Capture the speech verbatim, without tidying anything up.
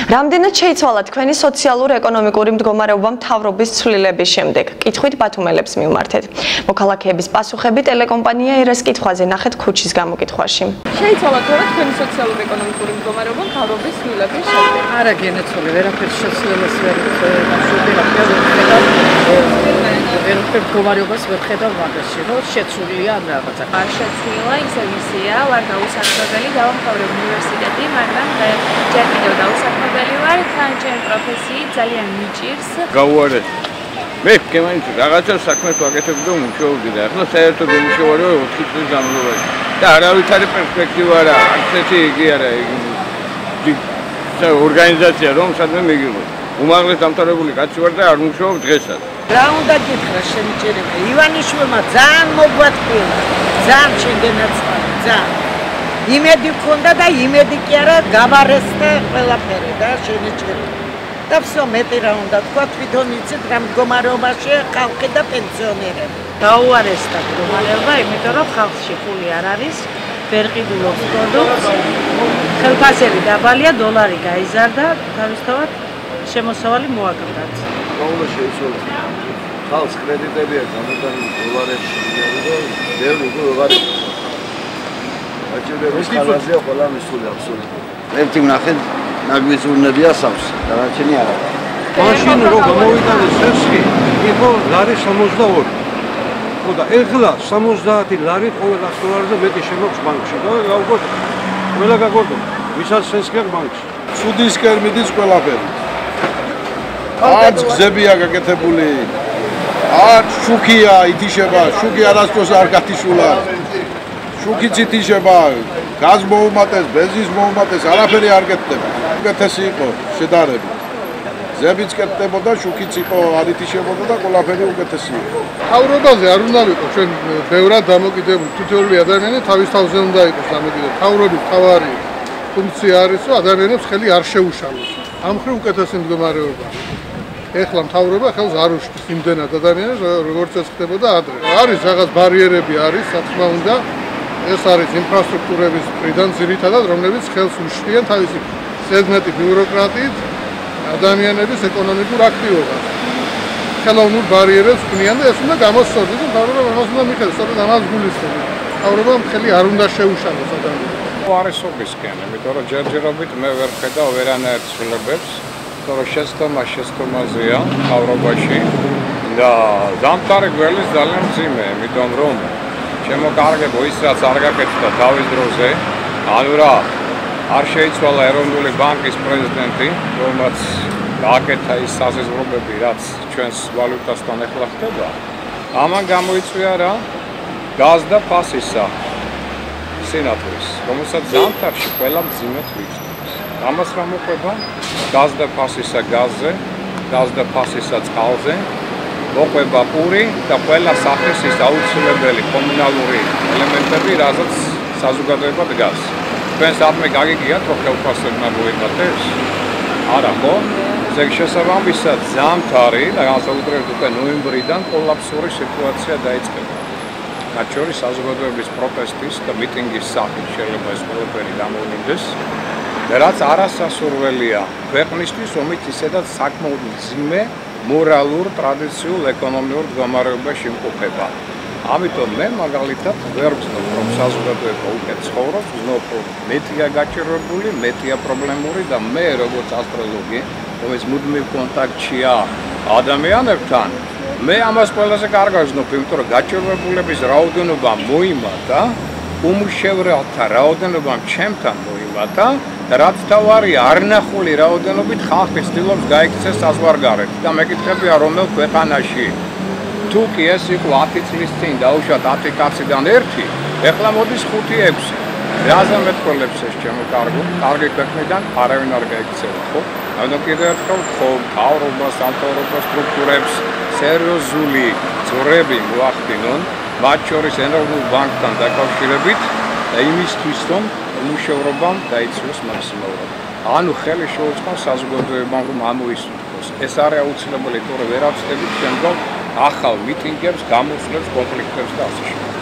Რამდენად შეიცვალა თქვენი სოციალურ-ეკონომიკური მდგომარეობა მთავრობის ცვლილების შემდეგ? კითხვით ბათუმელებს მივმართეთ. მოქალაქეების პასუხები ტელეკომპანია ერას კითხვაზე ნახეთ ქუჩის გამოკითხვაში. შეიცვალა თორე თქვენი სოციალურ-ეკონომიკური მდგომარეობა მთავრობის ცვლილების შემდეგ? არა გენაცვლე, ვერაფერს შეცვლილებას ვერ ვერ მდგომარეობას ვერ ხედავ მაგაში, რომ შეცვლილია ან რაღაცა. არ შეცვლილა, ისევ ისეა, ვარ დაუსახმებელი, დავამთავრე უნივერსიტეტი, მაგრამ ჯერ კიდევ დაუსახმებელი ვარ, თან ჩემი პროფესიით ძალიან მიჭირს. გავუარე. მე კემანი რაღაცა საქმეს ვაკეთებ და მუშაობდი და ახლა საერთოდ მუშაობ ოთხი წლის განმავლობაში. და არავითარი პერსპექტივა არა, ასეთი იგი არა, იგი ორგანიზაცია რომ სადმე მიგიღო. უმაღლეს დამთავრებული კაცი ვარ და არ მუშაობ დღესაც. რა უნდა გითხრა შემიჭერება? ივანიშვილმა ძალიან მოგვაწყვეტა. ძალიან შეგენაცვალა, ძალიან. იმედი მქონდა და იმედი კი არა გავარესტა ყველაფერი და შემიჭერება. და всё მეტი რა უნდა თქვა, თვითონ იცით რა მდგომარეობაშია ხალხი და პენსიონერები. დაუარესდა მდგომარეობა, იმიტომ რომ ხალხში ფული არ არის, ვერ ყიდულობს პროდუქტს, ხელფასები დაბალია, დოლარი გაიზარდა, თავისთავად შემოსავალი მოაგდათ. გაულა შეიცვალა. ხალხს კრედიტები აქვს, ამიტომ დოლარებში მიიღო, ბევრი უკვე ვეღარ აჭირებს ხალხია ყველა მისული აბსოლუტურად. ერთი ვნახეთ ნაგვის ურნებია სავს, დანარჩენი არა. მაშინ რო გამოვიტანეს სესხი, იყო ლარი სამოცდაორი. ხო და ეხლა სამოცდაათი ლარი ყველა დოლარზე მეტი შემოქვს ბანკში და გაუგოთ ყველა გაგორდო. ვისაც სესხი აქვს ბანკში. სუდისკენ მიდის ყველაფერი. არც გზებია გაკეთებული. არც შუქია ითიშება, შუქი არასდროს არ გათიშულა. შუქიც ითიშება, გაზ მოუმატეს, ბენზინს მოუმატეს, არაფერი არ გეთდება. უკეთესი იყო შედარებით. გზებიც კეთდებოდა, შუქიც იყო არ ითიშებოდა და ყველაფერი უკეთესი იყო. თავრობაზე არ უნდა ვიყო, ჩვენ ბევრად დამოკიდებული თითოეული ადამიანი თავის თავზე უნდა იყოს დამოკიდებული. თავრობის თავარი ფუნქცია არის, რომ ადამიანებს ხელი არ შეუშალოს. ამ მხრივ უკეთესი მდგომარეობა. ეხლა მთავრობა ხელს არ უშლის იმდენად ადამიანებს, როგორც ეს ხდებოდა ადრე. არის რაღაც ბარიერები არის, თქმა უნდა, ეს არის ინფრასტრუქტურების მხრიდან ძირითადად, რომლებიც ხელს უშლიან თავისი ზედმეტი ბიუროკრატიით ადამიანების ეკონომიკურ აქტივობას. ხელოვნურ ბარიერებს ქმნიან და ეს უნდა გამოსწორდეს და მთავრობა ამას უნდა მიხედოს, სწორედ ამას გულისხმობს. მთავრობამ ხელი არ უნდა შეუშალოს ადამიანებს. არისობისკენ, იმიტომ რომ ჯერჯერობით მე ვერ ხედავ ვერანაირ ცვლილებებს. რომ შეცდომა შეცდომაზეა მთავრობაში და ზამთარი გველის ძალიან მძიმე, იმიტომ რომ ჩემო კარგებო ის რაც არ გაკეთდა თავის დროზე, ანუ რა არ შეიცვალა ეროვნული ბანკის პრეზიდენტი, რომელმაც გააკეთა ის საზღვრები, რაც ჩვენს ვალუტასთან ეხლა ხდება. ამან გამოიწვია რა გაზ და ფასისა სენატორის, რომელსაც ზამთარში ყველა მძიმედ ვიჩნდებს. ამას რა მოყვება? გაზ და ფასისა გაზზე, გაზ და ფასისა წყალზე, მოყვება პური და ყველა სახის ის აუცილებელი კომუნალური ელემენტები, რაზეც საზოგადოება დგას. თქვენ საქმე გაგიგიათ, რომ ხელფასებმა მოიმატეს? არა, ხო? ზეგ შესაბამისად ზამთარი და განსაკუთრებით უკვე ნოემბრიდან კოლაფსური სიტუაცია დაიწყება. მათ შორის საზოგადოების პროტესტის და მიტინგის სახით შეიძლება ეს ყველაფერი გამოვლინდეს. რაც არასასურველია ქვეყნისთვის, რომელიც ისედაც საკმაოდ მძიმე მორალურ, ტრადიციულ, ეკონომიურ მდგომარეობაში იმყოფება. ამიტომ მე მაგალითად ვერ ვცნობ, რომ საზოგადოება უკეთ ცხოვრობს, ვცნობ, რომ მეტია გაჭირვებული, მეტია პრობლემური და მე როგორც ასტროლოგი, რომელიც მუდმივ კონტაქტშია ადამიანებთან, მე ამას ყველაზე კარგად ვცნობ, იმიტომ რომ გაჭირვებულების რაოდენობა მოიმატა, უმუშევრთა რაოდენობამ ჩემთან მოიმატა. რაც თავარი არნახული რაოდენობით ხალხი ცდილობს გაიქცეს საზღვარგარეთ და მეკითხებია რომელ ქვეყანაში თუ კი ეს იყო ათი წლის წინ დაუშვათ ათი კაციდან ერთი, ეხლა მოდის ხუთი ექვსი. რაზე მეტყველებს ეს ჩემო კარგო, კარგი ქვეყნიდან არავინ არ გაიქცევა, ხო? ანუ კიდევ ერთხელ ხო მთავრობას, სამთავრობო სტრუქტურებს სერიოზული ძრები მოახდინონ, მათ შორის ეროვნულ ბანკთან დაკავშირებით და იმისთვის რომ უმუშევრობამ დაიცვას მაქსიმალურად. ანუ ხელი შეუწყოს საზოგადოებამ რომ ამოისუნთქოს. ეს არის აუცილებელი, თორე ვერ ავწდებით შემდგომ ახალ მიტინგებს, გამოსვლებს, კონფლიქტებს და ასე შემდეგ.